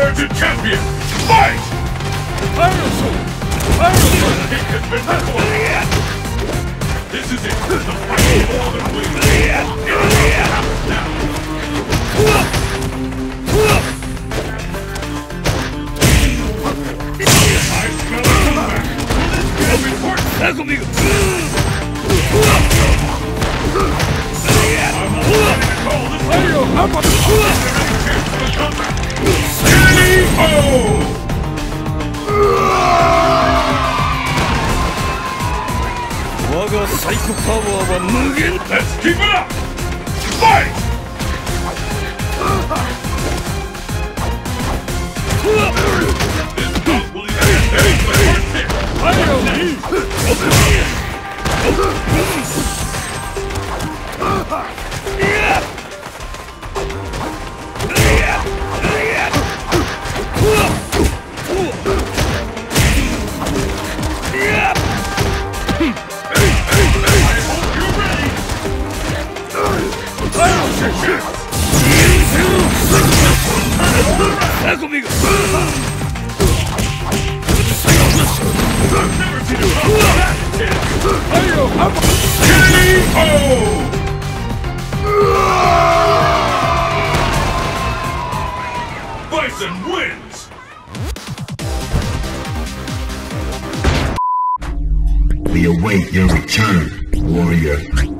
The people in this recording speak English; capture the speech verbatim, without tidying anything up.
Prepare to champion! Fight! Pyrosoul! Pyrosoul! Kick has been recorded! This is it! The fight is more than we need! Now! I smell a comeback! It'll be important! Tackle me! I'm all ready to call this Pyro! How about Is there any chance of a comeback? K O! Waga Psycho Power wa mugen! Let's keep it up! Fight! This bout will either end any first hit! Pyro me! Tackle me! I've never seen a bout that hit! Pyro! How about K O! Bison wins! We await your return, warrior.